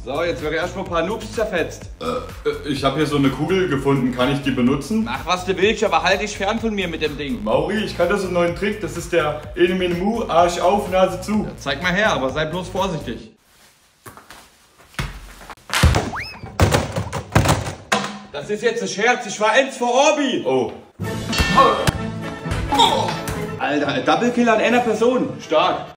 So, jetzt wird erstmal ein paar Noobs zerfetzt. Ich habe hier so eine Kugel gefunden. Kann ich die benutzen? Mach was du willst, aber halt dich fern von mir mit dem Ding. Mauri, ich kann das einen neuen Trick. Das ist der Enemin Mu, Arsch auf, Nase zu. Ja, zeig mal her, aber sei bloß vorsichtig. Das ist jetzt ein Scherz, ich war Enz vor Orbi. Oh. Alter, ein Double Kill an einer Person. Stark.